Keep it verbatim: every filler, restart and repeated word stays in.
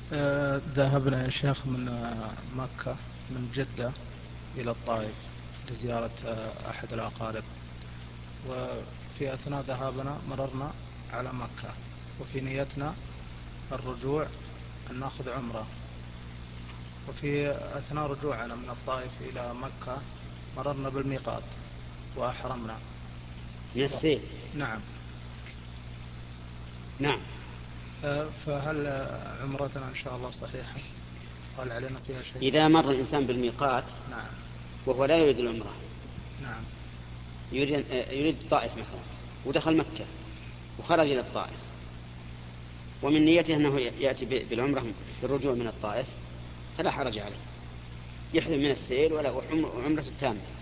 آه، ذهبنا يا شيخ من آه، مكة، من جدة إلى الطائف لزيارة آه، أحد الأقارب. وفي أثناء ذهابنا مررنا على مكة، وفي نيتنا الرجوع أن نأخذ عمرة. وفي أثناء رجوعنا من الطائف إلى مكة مررنا بالميقات وأحرمنا. من السيل. نعم. نعم. آه، فهل آه، عمرتنا إن شاء الله صحيحة؟ هل علينا فيها شيء؟ إذا مر الإنسان بالميقات نعم. وهو لا يريد العمرة، نعم. يريد, يريد الطائف مثلا، ودخل مكة وخرج إلى الطائف، ومن نيته أنه يأتي بالعمرة بالرجوع من الطائف، فلا حرج عليه، يحرم من السير ولا عمرة تامة.